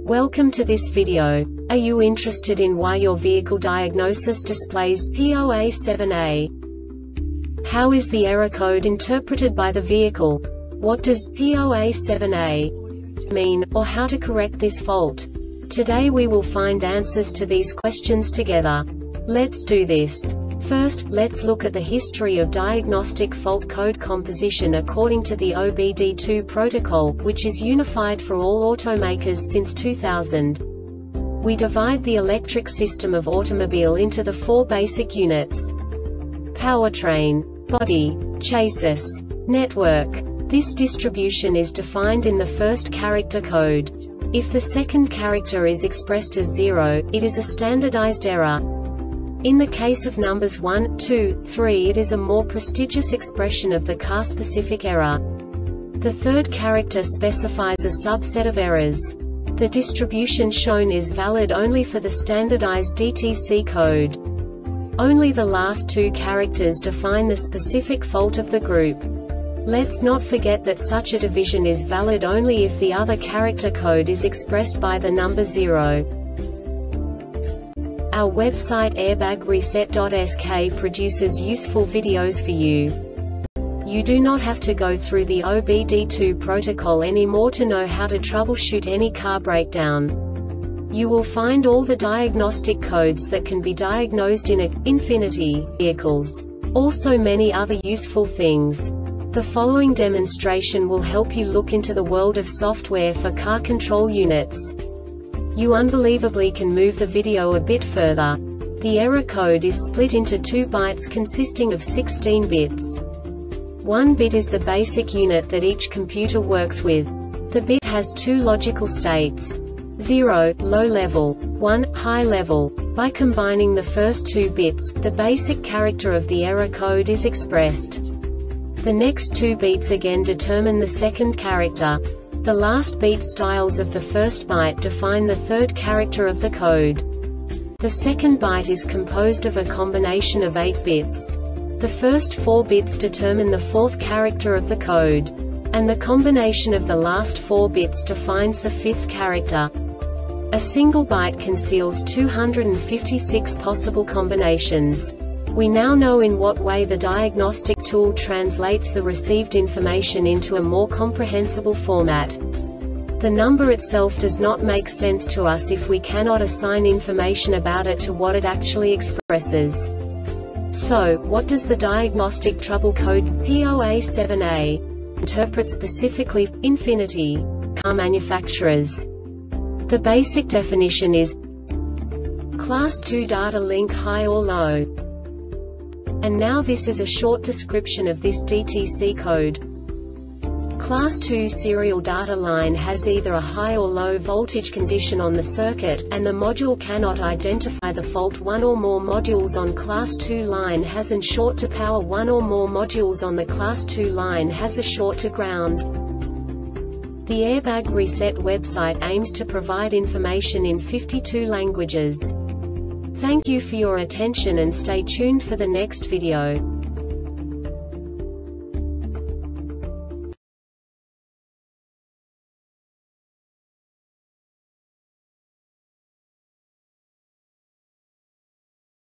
Welcome to this video. Are you interested in why your vehicle diagnosis displays P0A7A? How is the error code interpreted by the vehicle? What does P0A7A mean, or how to correct this fault? Today we will find answers to these questions together. Let's do this. First, let's look at the history of diagnostic fault code composition according to the OBD2 protocol, which is unified for all automakers since 2000. We divide the electric system of automobile into the four basic units: powertrain, body, chassis, network. This distribution is defined in the first character code. If the second character is expressed as 0, it is a standardized error. In the case of numbers 1, 2, 3, it is a more prestigious expression of the car-specific error. The third character specifies a subset of errors. The distribution shown is valid only for the standardized DTC code. Only the last two characters define the specific fault of the group. Let's not forget that such a division is valid only if the other character code is expressed by the number 0. Our website airbagreset.sk produces useful videos for you. You do not have to go through the OBD2 protocol anymore to know how to troubleshoot any car breakdown. You will find all the diagnostic codes that can be diagnosed in Infiniti vehicles. Also many other useful things. The following demonstration will help you look into the world of software for car control units. You unbelievably can move the video a bit further. The error code is split into 2 bytes consisting of 16 bits. 1 bit is the basic unit that each computer works with. The bit has 2 logical states: 0, low level, 1, high level. By combining the first 2 bits, the basic character of the error code is expressed. The next 2 beats again determine the second character. The last beat styles of the first byte define the third character of the code. The second byte is composed of a combination of 8 bits. The first 4 bits determine the fourth character of the code. And the combination of the last 4 bits defines the fifth character. A single byte conceals 256 possible combinations. We now know in what way the diagnostic tool translates the received information into a more comprehensible format. The number itself does not make sense to us if we cannot assign information about it to what it actually expresses. So, what does the diagnostic trouble code P0A7A interpret specifically for Infiniti car manufacturers? The basic definition is Class 2 data link high or low. And now this is a short description of this DTC code. Class 2 serial data line has either a high or low voltage condition on the circuit, and the module cannot identify the fault. One or more modules on Class 2 line has an short to power. One or more modules on the Class 2 line has a short to ground. The Airbag Reset website aims to provide information in 52 languages. Thank you for your attention and stay tuned for the next video.